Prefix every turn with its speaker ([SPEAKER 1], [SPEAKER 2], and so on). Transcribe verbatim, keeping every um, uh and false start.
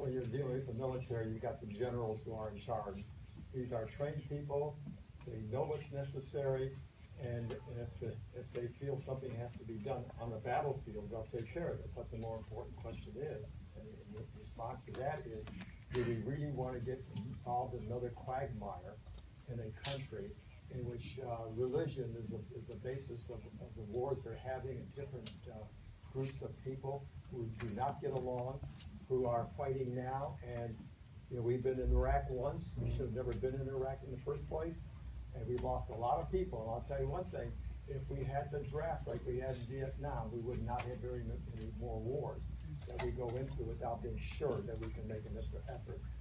[SPEAKER 1] when you're dealing with the military, you've got the generals who are in charge. These are trained people. They know what's necessary, and if, the, if they feel something has to be done on the battlefield, they'll take care of it. But the more important question is, and the response to that is, do we really want to get involved in another quagmire in a country in which uh, religion is a, is the basis of, of the wars they're having in different uh, groups of people who do not get along, who are fighting now? And you know, we've been in Iraq once. We should have never been in Iraq in the first place. And we lost a lot of people. And I'll tell you one thing, if we had the draft like we had in Vietnam, we would not have very many more wars that we go into without being sure that we can make an effort.